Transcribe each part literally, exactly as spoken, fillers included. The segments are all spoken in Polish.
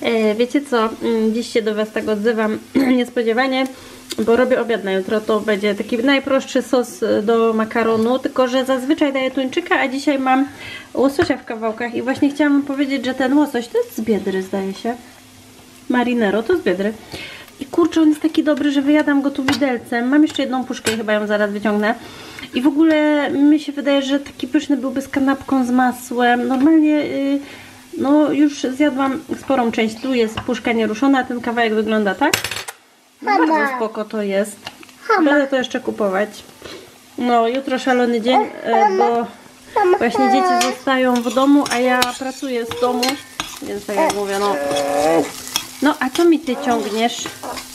E, wiecie co, dziś się do Was tak odzywam niespodziewanie, bo robię obiad na jutro. To będzie taki najprostszy sos do makaronu, tylko że zazwyczaj daję tuńczyka, a dzisiaj mam łososia w kawałkach i właśnie chciałam Wam powiedzieć, że ten łosoś to jest z Biedry, zdaje się. Marinero, to z Biedry. I kurczę, on jest taki dobry, że wyjadam go tu widelcem. Mam jeszcze jedną puszkę i chyba ją zaraz wyciągnę. I w ogóle mi się wydaje, że taki pyszny byłby z kanapką, z masłem. Normalnie, yy, no już zjadłam sporą część. Tu jest puszka nieruszona, a ten kawałek wygląda tak. No, bardzo spoko to jest. Będę to jeszcze kupować. No, jutro szalony dzień, yy, bo właśnie dzieci zostają w domu, a ja pracuję z domu. Więc tak jak mówię, no... No, a co mi ty ciągniesz?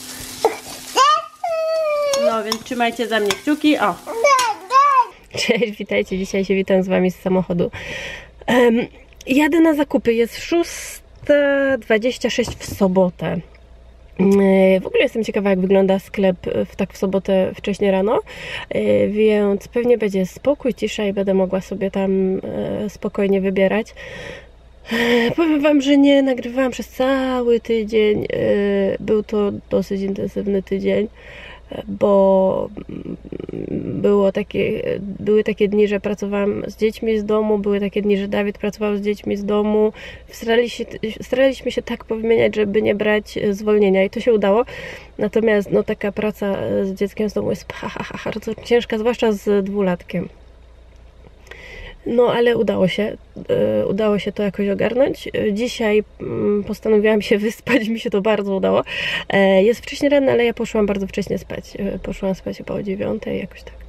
No, więc trzymajcie za mnie kciuki. O! Cześć, witajcie. Dzisiaj się witam z Wami z samochodu. Um, jadę na zakupy. Jest szósta dwadzieścia sześć w sobotę. W ogóle jestem ciekawa, jak wygląda sklep w, tak w sobotę wcześnie rano, więc pewnie będzie spokój, cisza i będę mogła sobie tam spokojnie wybierać. Powiem Wam, że nie nagrywałam przez cały tydzień. Był to dosyć intensywny tydzień, bo było takie, były takie dni, że pracowałam z dziećmi z domu, były takie dni, że Dawid pracował z dziećmi z domu. Staraliśmy, staraliśmy się tak powymieniać, żeby nie brać zwolnienia i to się udało. Natomiast no, taka praca z dzieckiem z domu jest bardzo ciężka, zwłaszcza z dwulatkiem. No, ale udało się, udało się to jakoś ogarnąć. Dzisiaj postanowiłam się wyspać, mi się to bardzo udało. Jest wcześnie rano, ale ja poszłam bardzo wcześnie spać. Poszłam spać chyba o dziewiątej, jakoś tak.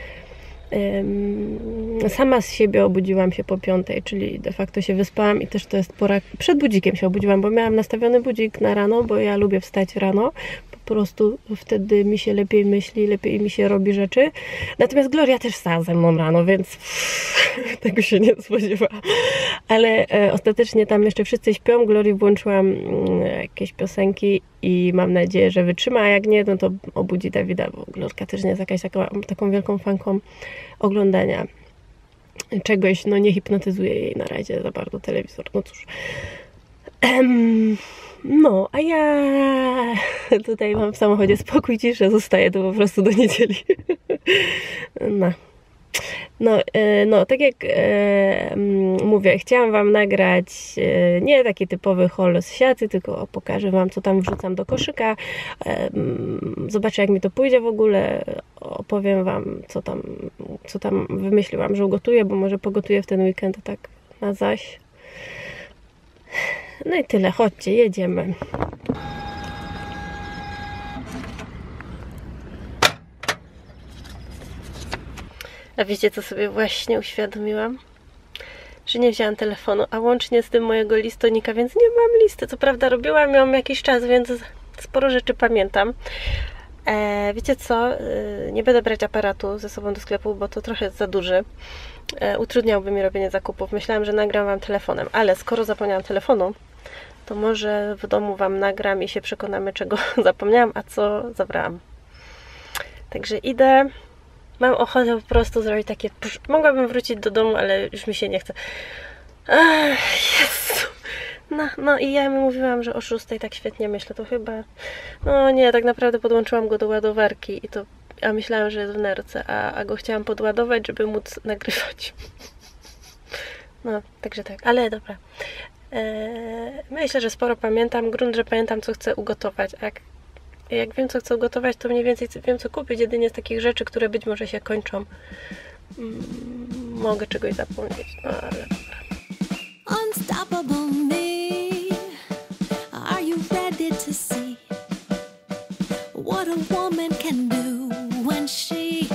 Sama z siebie obudziłam się po piątej, czyli de facto się wyspałam i też to jest pora... Przed budzikiem się obudziłam, bo miałam nastawiony budzik na rano, bo ja lubię wstać rano. Po prostu wtedy mi się lepiej myśli, lepiej mi się robi rzeczy. Natomiast Gloria też wstała ze mną rano, więc pff, tego się nie spodziewałam. Ale e, ostatecznie tam jeszcze wszyscy śpią. Glorii włączyłam mm, jakieś piosenki i mam nadzieję, że wytrzyma, a jak nie, no to obudzi Dawida, bo Glorka też nie jest jakaś taka, taką wielką fanką oglądania czegoś, no nie hipnotyzuje jej na razie za bardzo telewizor. No cóż. Ehm, no, a ja tutaj mam w samochodzie spokój, ciszę, zostaję tu po prostu do niedzieli. No. No, no, tak jak e, mówię, chciałam Wam nagrać e, nie taki typowy haul z siaty, tylko pokażę Wam, co tam wrzucam do koszyka. E, zobaczę, jak mi to pójdzie w ogóle. Opowiem Wam, co tam, co tam wymyśliłam, że ugotuję, bo może pogotuję w ten weekend tak na zaś. No i tyle, chodźcie, jedziemy. A wiecie, co sobie właśnie uświadomiłam? Że nie wzięłam telefonu, a łącznie z tym mojego listonika, więc nie mam listy. Co prawda robiłam ją jakiś czas, więc sporo rzeczy pamiętam. E, wiecie co? E, nie będę brać aparatu ze sobą do sklepu, bo to trochę za duży. E, utrudniałby mi robienie zakupów. Myślałam, że nagram Wam telefonem, ale skoro zapomniałam telefonu, to może w domu Wam nagram i się przekonamy, czego zapomniałam, a co zabrałam. Także idę. Mam ochotę po prostu zrobić takie... Mogłabym wrócić do domu, ale już mi się nie chce. Ach, Jezu. No, no i ja mu mówiłam, że o szóstej tak świetnie myślę, to chyba... No nie, tak naprawdę podłączyłam go do ładowarki i to... A myślałam, że jest w nerce, a, a go chciałam podładować, żeby móc nagrywać. No, także tak, ale dobra. Eee, myślę, że sporo pamiętam. Grunt, że pamiętam, co chcę ugotować. A jak Jak wiem, co chcę ugotować, to mniej więcej wiem, co kupić. Jedynie z takich rzeczy, które być może się kończą. Mm, mogę czegoś zapomnieć, no ale dobra. Unstoppable me. Are you ready to see what a woman can do when she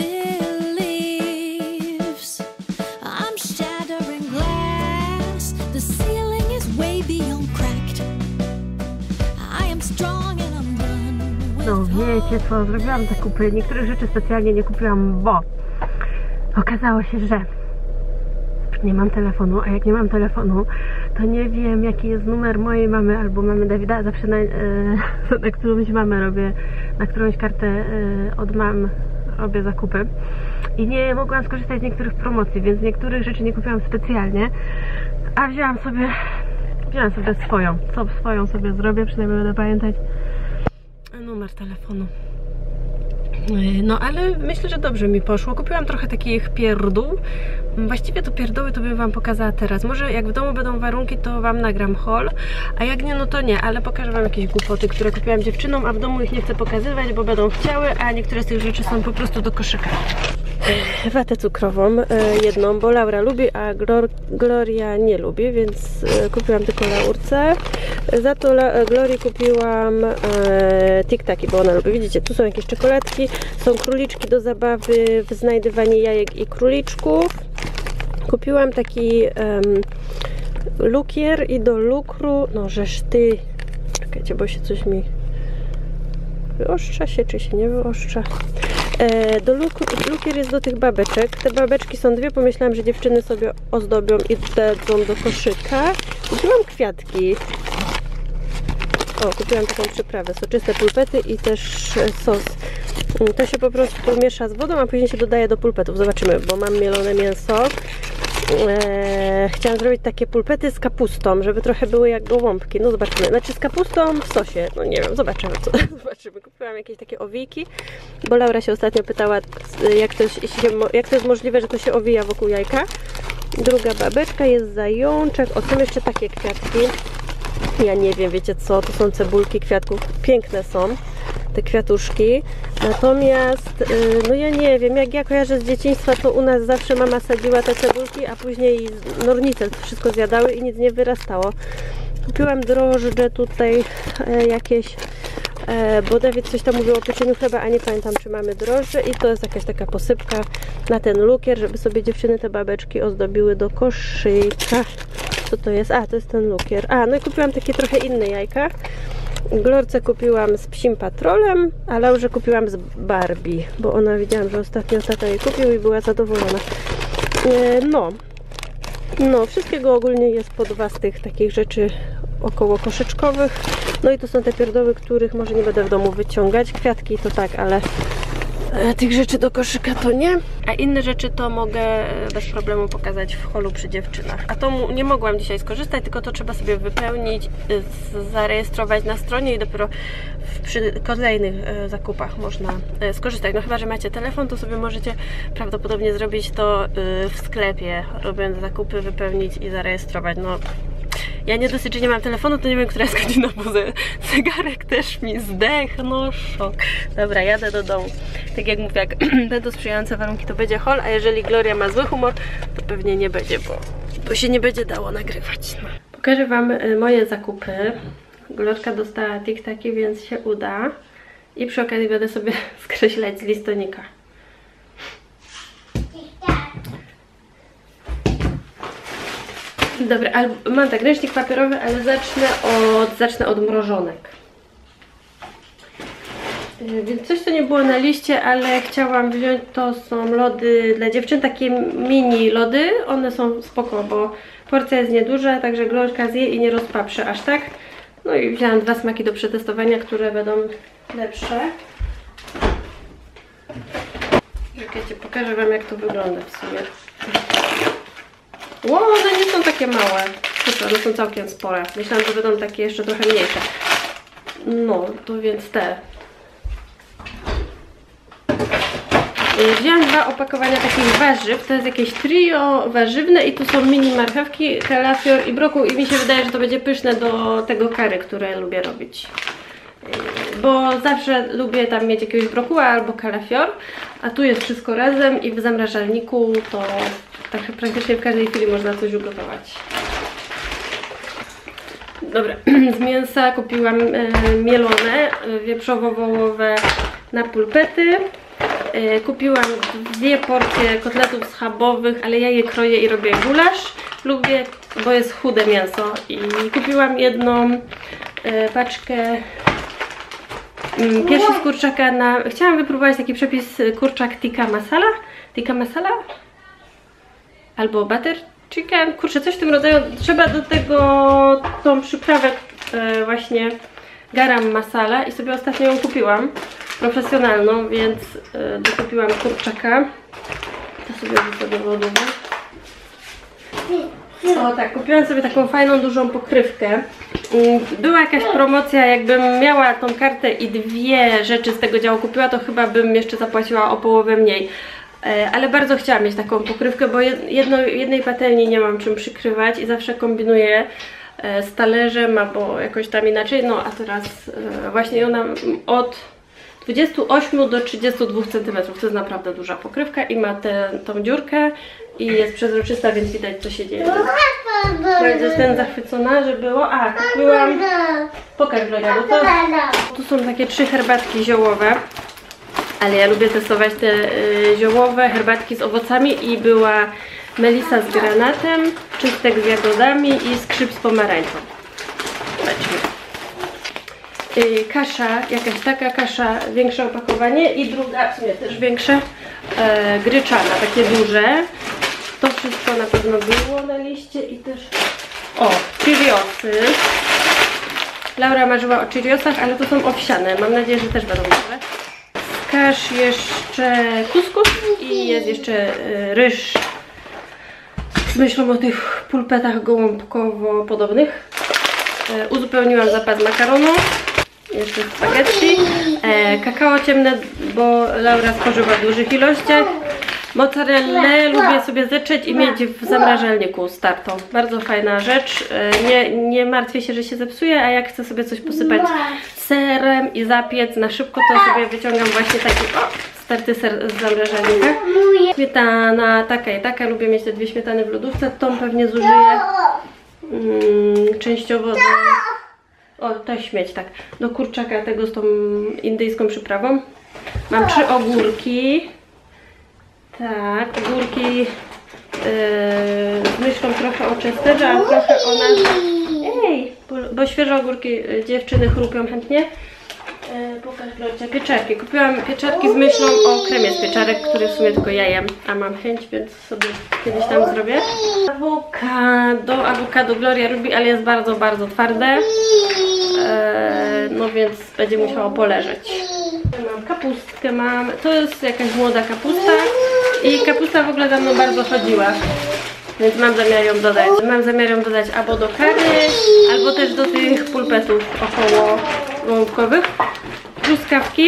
believes? I'm shattering glass. The ceiling is way beyond cracked. I am strong and I'm No wiecie co, zrobiłam zakupy. Niektórych rzeczy specjalnie nie kupiłam, bo okazało się, że nie mam telefonu, a jak nie mam telefonu, to nie wiem, jaki jest numer mojej mamy albo mamy Dawida. Zawsze na, e, na którąś mamę robię, na którąś kartę e, od mam robię zakupy i nie mogłam skorzystać z niektórych promocji, więc niektórych rzeczy nie kupiłam specjalnie, a wzięłam sobie kupiłam sobie swoją. Co swoją sobie zrobię, przynajmniej będę pamiętać numer telefonu. No ale myślę, że dobrze mi poszło. Kupiłam trochę takich pierdół. Właściwie to pierdoły to bym wam pokazała teraz. Może jak w domu będą warunki, to wam nagram haul, a jak nie, no to nie, ale pokażę wam jakieś głupoty, które kupiłam dziewczynom, a w domu ich nie chcę pokazywać, bo będą chciały, a niektóre z tych rzeczy są po prostu do koszyka. Watę cukrową, jedną, bo Laura lubi, a Glor Gloria nie lubi, więc kupiłam tylko Laurce. Za to La Glorii kupiłam e, tiktaki, bo ona lubi. Widzicie, tu są jakieś czekoladki, są króliczki do zabawy w znajdywanie jajek i króliczków. Kupiłam taki um, lukier i do lukru, no żeż ty, czekajcie, bo się coś mi wyostrza się, czy się nie wyostrza. E, do lukru, lukier jest do tych babeczek. Te babeczki są dwie, pomyślałam, że dziewczyny sobie ozdobią i dadzą do koszyka. Kupiłam kwiatki. O, kupiłam taką przyprawę, soczyste pulpety i też sos. To się po prostu miesza z wodą, a później się dodaje do pulpetów. Zobaczymy, bo mam mielone mięso. Eee, chciałam zrobić takie pulpety z kapustą, żeby trochę były jak gołąbki. No zobaczymy. Znaczy z kapustą w sosie. No nie wiem, zobaczymy. Co. Zobaczymy. Kupiłam jakieś takie owijki, bo Laura się ostatnio pytała, jak to, się, jak to jest możliwe, że to się owija wokół jajka. Druga babeczka jest zajączek. O, są jeszcze takie kwiatki. Ja nie wiem, wiecie co? To są cebulki kwiatków. Piękne są te kwiatuszki. Natomiast, no ja nie wiem, jak ja kojarzę z dzieciństwa, to u nas zawsze mama sadziła te cebulki, a później nornice wszystko zjadały i nic nie wyrastało. Kupiłam drożdże tutaj e, jakieś, e, bo Dawid coś tam mówił o pieczeniu chleba, a nie pamiętam, czy mamy drożdże. I to jest jakaś taka posypka na ten lukier, żeby sobie dziewczyny te babeczki ozdobiły do koszyka. Co to jest? A, to jest ten lukier. A, no i kupiłam takie trochę inne jajka. Glorce kupiłam z Psim Patrolem, a Laurze kupiłam z Barbie, bo ona, widziałam, że ostatnio tata jej kupił i była zadowolona. No, no, wszystkiego ogólnie jest po dwa z tych takich rzeczy około koszyczkowych. No i to są te pierdoły, których może nie będę w domu wyciągać. Kwiatki to tak, ale tych rzeczy do koszyka to nie. A inne rzeczy to mogę bez problemu pokazać w holu przy dziewczynach. A to nie mogłam dzisiaj skorzystać, tylko to trzeba sobie wypełnić, zarejestrować na stronie i dopiero przy kolejnych zakupach można skorzystać. No chyba, że macie telefon, to sobie możecie prawdopodobnie zrobić to w sklepie, robiąc zakupy, wypełnić i zarejestrować. No, ja nie dosyć, że nie mam telefonu, to nie wiem, która jest godzina, bo zegarek też mi zdech, no szok. Dobra, jadę do domu. Tak jak mówię, jak będą sprzyjające warunki, to będzie haul, a jeżeli Gloria ma zły humor, to pewnie nie będzie, bo, bo się nie będzie dało nagrywać. No. Pokażę wam moje zakupy. Glorka dostała tiktaki, więc się uda. I przy okazji będę sobie skreślać z listonika. Dobra, mam tak ręcznik papierowy, ale zacznę od, zacznę od mrożonek. Więc coś, co nie było na liście, ale chciałam wziąć, to są lody dla dziewczyn, takie mini lody. One są spoko, bo porcja jest nieduża, także Glorka zje i nie rozpaprzy aż tak. No i wzięłam dwa smaki do przetestowania, które będą lepsze. Czekajcie, pokażę wam, jak to wygląda w sumie. Ło, one nie są takie małe. Super, one są całkiem spore. Myślałam, że będą takie jeszcze trochę mniejsze. No, to więc te. Wziąłam dwa opakowania takich warzyw. To jest jakieś trio warzywne i tu są mini marchewki, kalafior i brokuł. I mi się wydaje, że to będzie pyszne do tego curry, które lubię robić. Bo zawsze lubię tam mieć jakiegoś brokuła albo kalafior. A tu jest wszystko razem i w zamrażalniku to tak praktycznie w każdej chwili można coś ugotować. Dobra, z mięsa kupiłam e, mielone, wieprzowo-wołowe na pulpety. E, kupiłam dwie porcje kotletów schabowych, ale ja je kroję i robię gulasz. Lubię, bo jest chude mięso. I kupiłam jedną e, paczkę piersi z kurczaka na... Chciałam wypróbować taki przepis kurczak tikka masala. Tikka masala? Albo butter chicken. Kurczę, coś w tym rodzaju. Trzeba do tego tą przyprawę e, właśnie garam masala i sobie ostatnio ją kupiłam. Profesjonalną, więc e, dokupiłam kurczaka. To sobie wrzucę do lodówki. O tak, kupiłam sobie taką fajną, dużą pokrywkę. Była jakaś promocja, jakbym miała tą kartę i dwie rzeczy z tego działu kupiła, to chyba bym jeszcze zapłaciła o połowę mniej. Ale bardzo chciałam mieć taką pokrywkę, bo jedno, jednej patelni nie mam czym przykrywać i zawsze kombinuję z talerzem albo jakoś tam inaczej. No a teraz właśnie ona od dwudziestu ośmiu do trzydziestu dwóch centymetrów, to jest naprawdę duża pokrywka i ma tę tą dziurkę i jest przezroczysta, więc widać co się dzieje. Bardzo jestem zachwycona, że było. A, kupiłam. Pokaż Gloria, bo to tu są takie trzy herbatki ziołowe. Ale ja lubię testować te y, ziołowe herbatki z owocami i była melisa z granatem, czystek z jagodami i skrzyp z pomarańczą. Zobaczmy. Y, kasza, jakaś taka kasza, większe opakowanie i druga, w sumie też większe, y, gryczana, takie duże. To wszystko na pewno było na liście i też... O, Cheeriosy. Laura marzyła o Cheeriosach, ale to są owsiane. Mam nadzieję, że też będą dobre. Kasz jeszcze kuskus i jest jeszcze y, ryż z myślą o tych pulpetach gołąbkowo podobnych. Y, uzupełniłam zapas makaronu, jeszcze spaghetti, e, kakao ciemne, bo Laura spożywa w dużych ilościach. Mozzarellę lubię sobie zetrzeć i mieć w zamrażalniku startą. Bardzo fajna rzecz. Nie, nie martwię się, że się zepsuje, a jak chcę sobie coś posypać serem i zapiec na szybko, to sobie wyciągam właśnie taki o, starty ser z zamrażalnika. Śmietana taka i taka. Lubię mieć te dwie śmietany w lodówce. Tą pewnie zużyję mm, częściowo do... O, to śmieć, tak. Do kurczaka tego z tą indyjską przyprawą. Mam trzy ogórki. Tak, ogórki yy, z myślą trochę o Chesterze, a trochę o nas. Ej, bo, bo świeże ogórki dziewczyny chrupią chętnie. Yy, pokaż Gloria, pieczarki. Kupiłam pieczarki z myślą o kremie z pieczarek, który w sumie tylko ja jem, a mam chęć, więc sobie kiedyś tam zrobię. Awokado, awokado Gloria lubi, ale jest bardzo, bardzo twarde. Yy, no więc będzie musiało poleżeć. Mam kapustkę, mam, to jest jakaś młoda kapusta i kapusta w ogóle za mną bardzo chodziła, więc mam zamiar ją dodać. Mam zamiar ją dodać albo do kary, albo też do tych pulpetów około gołąbkowych. Truskawki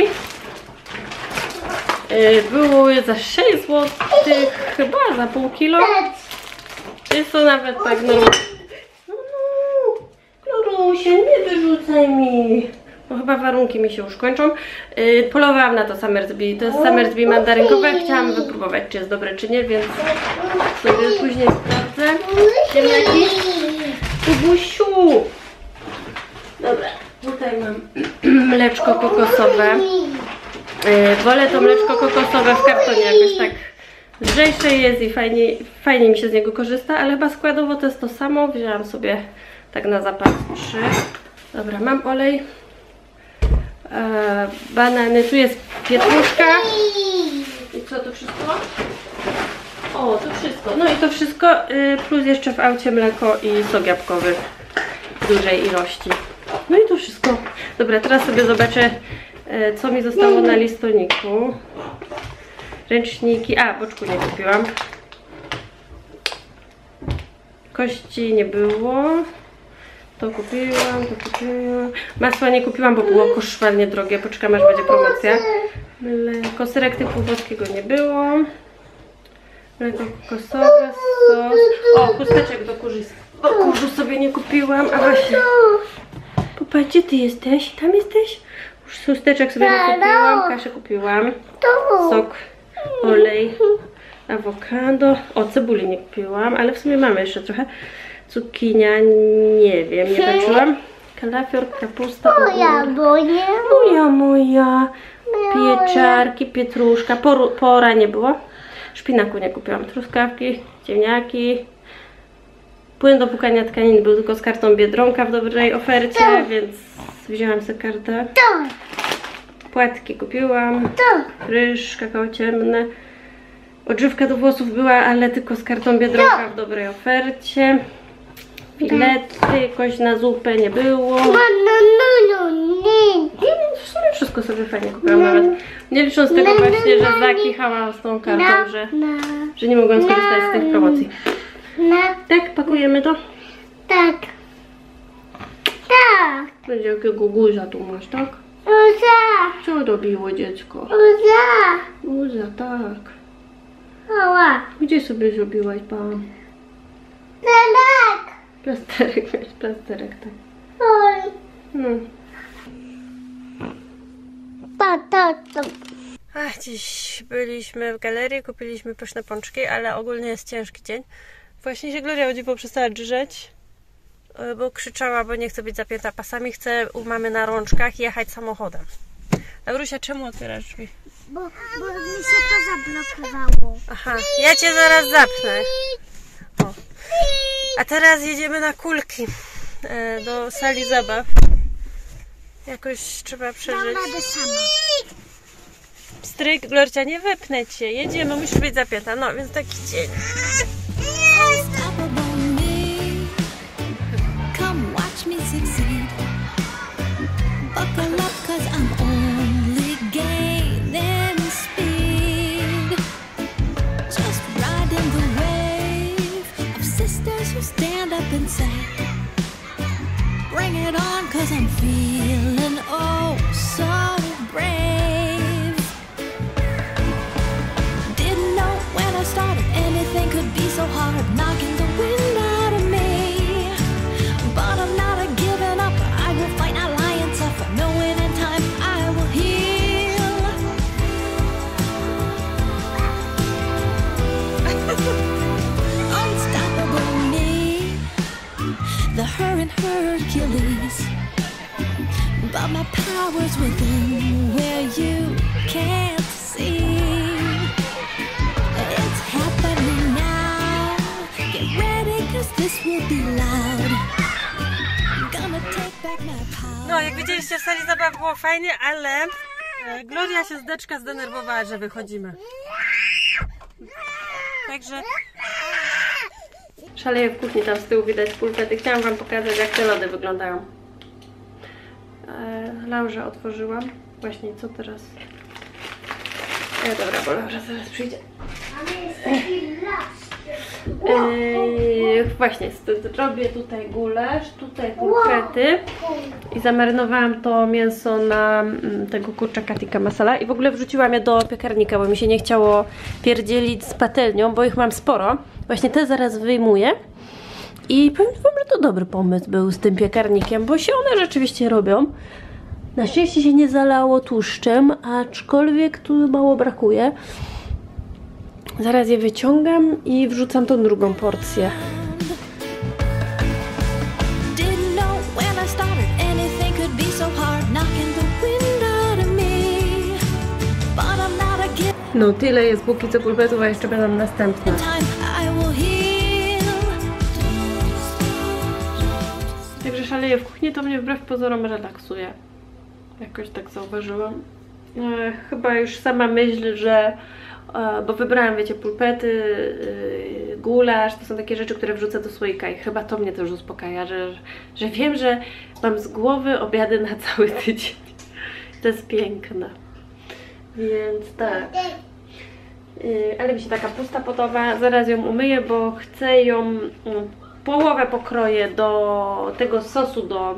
były za sześć złotych, chyba za pół kilo. Jest to nawet tak normalnie. No, no, Klorusie, nie wyrzucaj mi. No chyba warunki mi się już kończą. Yy, polowałam na to Summersby. To jest Summersby mandarynkowe. Chciałam wypróbować, czy jest dobre, czy nie, więc sobie później sprawdzę. Ziemniaki. Kubusiu. Dobra, tutaj mam mleczko kokosowe. Yy, wolę to mleczko kokosowe w kartonie, jakoś tak lżejsze jest i fajnie, fajnie mi się z niego korzysta, ale chyba składowo to jest to samo. Wzięłam sobie tak na zapas trzy. Dobra, mam olej. E, banany, tu jest pietruszka i co to wszystko? O, to wszystko, no i to wszystko y, plus jeszcze w aucie mleko i sok jabłkowy w dużej ilości. No i to wszystko. Dobra, teraz sobie zobaczę y, co mi zostało na listoniku. Ręczniki, a boczku nie kupiłam. Kości nie było. To kupiłam, to kupiłam. Masła nie kupiłam, bo było koszmarnie drogie. Poczekam, aż będzie promocja. Mleko, serek typu włoskiego nie było. Mleko kokosowe, sos. O, chusteczek do kurzu. O, kurzu sobie nie kupiłam. A właśnie. Popatrz, gdzie ty jesteś? Tam jesteś? Już chusteczek sobie nie kupiłam. Kaszę kupiłam. Sok, olej, awokado. O, cebuli nie kupiłam, ale w sumie mamy jeszcze trochę. Cukinia, nie wiem, nie patrzyłam. Kalafior, kapusta, Moja, moja. Moja, moja. Pieczarki, pietruszka, Por, pora nie było. Szpinaku nie kupiłam. Truskawki, ziemniaki. Płyn do płukania tkanin był tylko z kartą Biedronka w dobrej ofercie, więc wzięłam sobie kartę. Płatki kupiłam. Ryż, kakao ciemne. Odżywka do włosów była, ale tylko z kartą Biedronka w dobrej ofercie. Filety, kość na zupę nie było. W sumie wszystko sobie fajnie kupiłam nawet. Nie licząc tego właśnie, że zakichałam z tą kartą, że, że nie mogłam skorzystać z tych promocji. No. Tak, pakujemy to? Tak. Tak. Będzie jakiego guzia tu masz, tak? Uza. Co robiło dziecko? Uza. Guza, tak. Mała. Gdzie sobie zrobiłaś pan? Tak. Plasterek, wiesz, plasterek, tak. Oj. No. Patato. Ach, dziś byliśmy w galerii, kupiliśmy pyszne pączki, ale ogólnie jest ciężki dzień. Właśnie się Gloria o dziwo przestała drzeć, bo krzyczała, bo nie chce być zapięta pasami, chce u mamy na rączkach jechać samochodem. Laurusia, czemu otwierasz drzwi? Bo, bo mi się to zablokowało. Aha, ja cię zaraz zapnę. O. A teraz jedziemy na kulki e, do sali zabaw. Jakoś trzeba przeżyć. Dam radę sama. Stryk, Glorcia, nie wepnę cię. Jedziemy, musisz być zapięta. No, więc taki dzień. Come watch me succeed. Buckle up, 'cause I'm only gaining speed. Just riding the wave of sisters who stand up and say, bring it on, 'cause I'm feeling oh so brave. Didn't know when I started anything could be so hard, knocking the wind out of me. But I'm not a giving up. I will fight, not lie and suffer, knowing in time I will heal. Unstoppable me, the her and Hercules. But my power's within, where you can't see. It's happening now. Get ready, 'cause this will be loud. Gonna take back my power. No, jak widzieliście, w sali zabaw było fajnie, ale e, Gloria się z deczka zdenerwowała, że wychodzimy. Także szaleję w kuchni, tam z tyłu widać pulpety. Chciałam wam pokazać, jak te lody wyglądają. E, Laurze otworzyłam. Właśnie, co teraz? E, dobra, bo Laura zaraz przyjdzie. Yy, właśnie, robię tutaj gulasz, tutaj pulpety i zamarynowałam to mięso na mm, tego kurczaka tikka masala i w ogóle wrzuciłam je do piekarnika, bo mi się nie chciało pierdzielić z patelnią, bo ich mam sporo. Właśnie te zaraz wyjmuję i powiem wam, że to dobry pomysł był z tym piekarnikiem, bo się one rzeczywiście robią. Na szczęście się nie zalało tłuszczem, aczkolwiek tu mało brakuje. Zaraz je wyciągam i wrzucam tą drugą porcję. No tyle jest póki co pulpetów, a jeszcze będą następne. Także szaleję w kuchni, to mnie wbrew pozorom relaksuje. Jakoś tak zauważyłam. E, chyba już sama myśl, że bo wybrałam, wiecie, pulpety, yy, gulasz, to są takie rzeczy, które wrzucę do słoika i chyba to mnie też uspokaja, że, że wiem, że mam z głowy obiady na cały tydzień. To jest piękne. Więc tak. Yy, ale mi się taka pusta podoba, zaraz ją umyję, bo chcę ją, yy, połowę pokroję do tego sosu, do...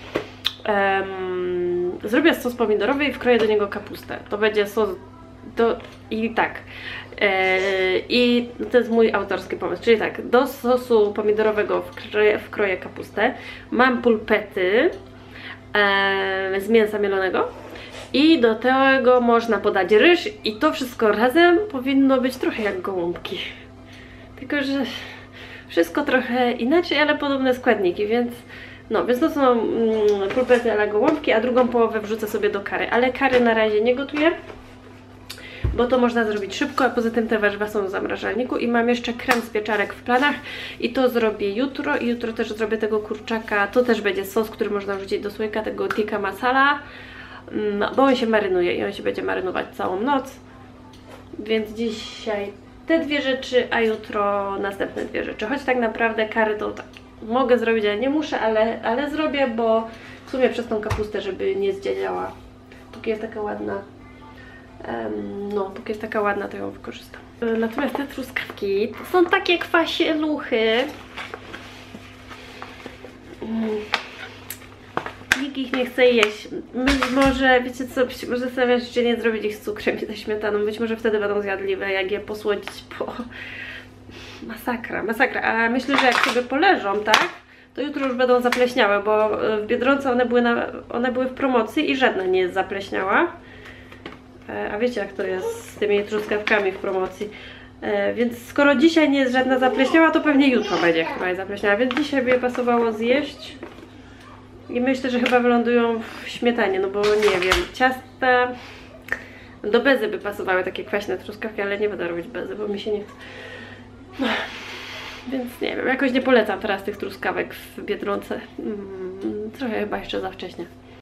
Yy, zrobię sos pomidorowy i wkroję do niego kapustę. To będzie sos do... I tak, yy, i to jest mój autorski pomysł, czyli tak, do sosu pomidorowego wkroję, wkroję kapustę, mam pulpety yy, z mięsa mielonego i do tego można podać ryż i to wszystko razem powinno być trochę jak gołąbki, tylko że wszystko trochę inaczej, ale podobne składniki, więc no, więc to są mm, pulpety ala gołąbki, a drugą połowę wrzucę sobie do kary, ale kary na razie nie gotuję, bo to można zrobić szybko, a poza tym te warzywa są w zamrażalniku i mam jeszcze krem z pieczarek w planach i to zrobię jutro i jutro też zrobię tego kurczaka, to też będzie sos, który można wrzucić do słoika, tego tikka masala, no, bo on się marynuje i on się będzie marynować całą noc, więc dzisiaj te dwie rzeczy, a jutro następne dwie rzeczy, choć tak naprawdę kary to tak mogę zrobić, ale nie muszę, ale, ale zrobię, bo w sumie przez tą kapustę, żeby nie zdziadziała, póki jest taka ładna. Um, no, póki jest taka ładna, to ją wykorzystam. Natomiast te truskawki to są takie kwasieluchy. Mm. Nikt ich nie chce jeść. Być może, wiecie co, być może zastanawiam się, czy nie zrobić ich z cukrem i ze śmietaną. Być może wtedy będą zjadliwe, jak je posłodzić, bo... Masakra, masakra. A myślę, że jak sobie poleżą, tak? To jutro już będą zapleśniałe, bo w Biedronce one były, na, one były w promocji i żadna nie jest zapleśniała. A wiecie, jak to jest z tymi truskawkami w promocji. Więc skoro dzisiaj nie jest żadna zapleśniała, to pewnie jutro będzie chyba zapleśniała. Więc dzisiaj by je pasowało zjeść. I myślę, że chyba wylądują w śmietanie, no bo nie wiem, ciasta... Do bezy by pasowały takie kwaśne truskawki, ale nie będę robić bezy, bo mi się nie chce. No. Więc nie wiem, jakoś nie polecam teraz tych truskawek w Biedronce. Hmm, trochę chyba jeszcze za wcześnie.